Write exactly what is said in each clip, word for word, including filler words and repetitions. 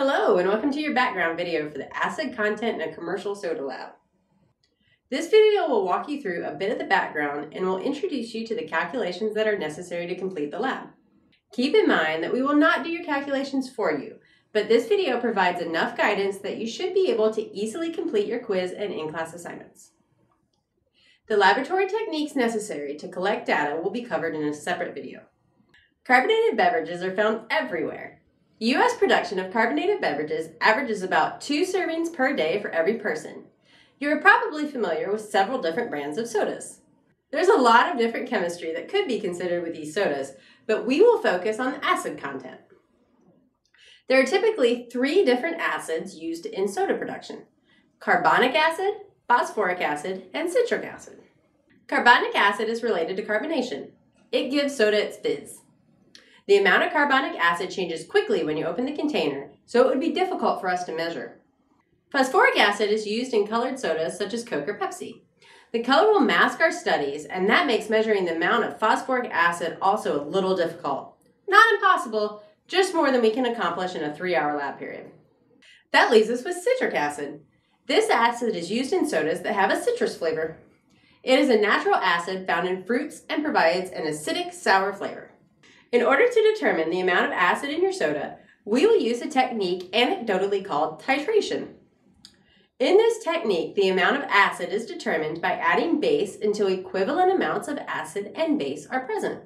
Hello and welcome to your background video for the acid content in a commercial soda lab. This video will walk you through a bit of the background and will introduce you to the calculations that are necessary to complete the lab. Keep in mind that we will not do your calculations for you, but this video provides enough guidance that you should be able to easily complete your quiz and in-class assignments. The laboratory techniques necessary to collect data will be covered in a separate video. Carbonated beverages are found everywhere. U S production of carbonated beverages averages about two servings per day for every person. You are probably familiar with several different brands of sodas. There's a lot of different chemistry that could be considered with these sodas, but we will focus on the acid content. There are typically three different acids used in soda production: carbonic acid, phosphoric acid, and citric acid. Carbonic acid is related to carbonation. It gives soda its fizz. The amount of carbonic acid changes quickly when you open the container, so it would be difficult for us to measure. Phosphoric acid is used in colored sodas such as Coke or Pepsi. The color will mask our studies, and that makes measuring the amount of phosphoric acid also a little difficult. Not impossible, just more than we can accomplish in a three-hour lab period. That leaves us with citric acid. This acid is used in sodas that have a citrus flavor. It is a natural acid found in fruits and provides an acidic, sour flavor. In order to determine the amount of acid in your soda, we will use a technique anecdotally called titration. In this technique, the amount of acid is determined by adding base until equivalent amounts of acid and base are present.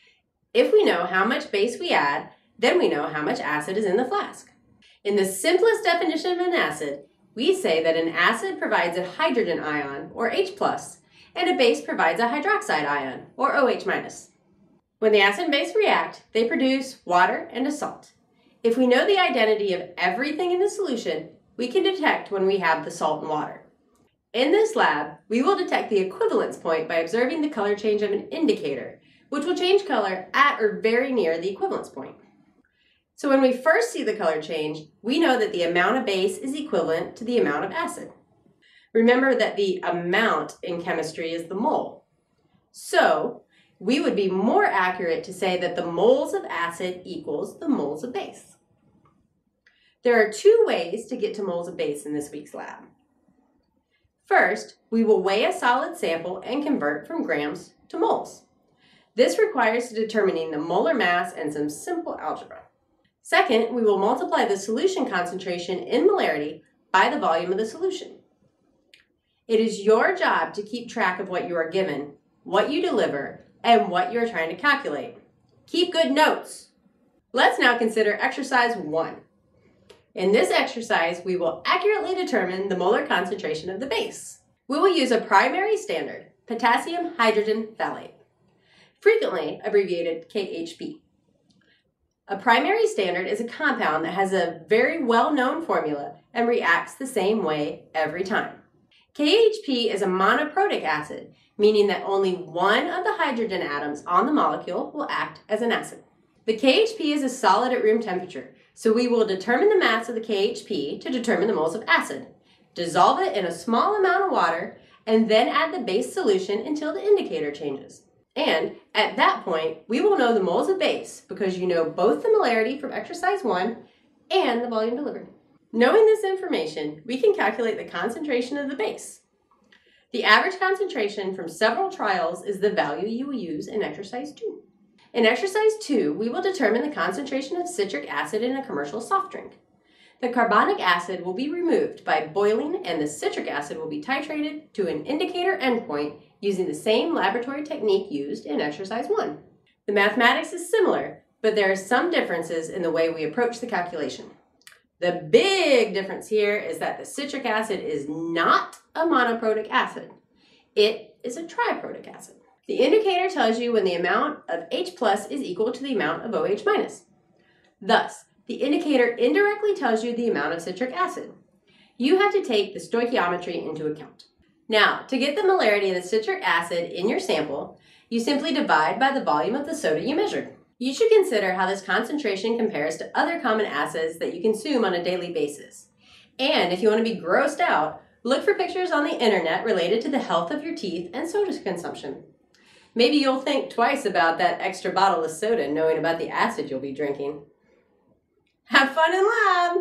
If we know how much base we add, then we know how much acid is in the flask. In the simplest definition of an acid, we say that an acid provides a hydrogen ion, or H plus, and a base provides a hydroxide ion, or OH minus. When the acid and base react, they produce water and a salt. If we know the identity of everything in the solution, we can detect when we have the salt and water. In this lab, we will detect the equivalence point by observing the color change of an indicator, which will change color at or very near the equivalence point. So when we first see the color change, we know that the amount of base is equivalent to the amount of acid. Remember that the amount in chemistry is the mole. So we would be more accurate to say that the moles of acid equals the moles of base. There are two ways to get to moles of base in this week's lab. First, we will weigh a solid sample and convert from grams to moles. This requires determining the molar mass and some simple algebra. Second, we will multiply the solution concentration in molarity by the volume of the solution. It is your job to keep track of what you are given, what you deliver, and what you're trying to calculate. Keep good notes. Let's now consider exercise one. In this exercise, we will accurately determine the molar concentration of the base. We will use a primary standard, potassium hydrogen phthalate, frequently abbreviated K H P. A primary standard is a compound that has a very well-known formula and reacts the same way every time. K H P is a monoprotic acid, meaning that only one of the hydrogen atoms on the molecule will act as an acid. The K H P is a solid at room temperature, so we will determine the mass of the K H P to determine the moles of acid, dissolve it in a small amount of water, and then add the base solution until the indicator changes. And at that point, we will know the moles of base because you know both the molarity from exercise one and the volume delivered. Knowing this information, we can calculate the concentration of the base. The average concentration from several trials is the value you will use in exercise two. In exercise two, we will determine the concentration of citric acid in a commercial soft drink. The carbonic acid will be removed by boiling, and the citric acid will be titrated to an indicator endpoint using the same laboratory technique used in exercise one. The mathematics is similar, but there are some differences in the way we approach the calculation. The big difference here is that the citric acid is not a monoprotic acid. It is a triprotic acid. The indicator tells you when the amount of H plus is equal to the amount of OH minus. Thus, the indicator indirectly tells you the amount of citric acid. You have to take the stoichiometry into account. Now, to get the molarity of the citric acid in your sample, you simply divide by the volume of the soda you measured. You should consider how this concentration compares to other common acids that you consume on a daily basis. And if you want to be grossed out, look for pictures on the internet related to the health of your teeth and soda consumption. Maybe you'll think twice about that extra bottle of soda knowing about the acid you'll be drinking. Have fun in lab!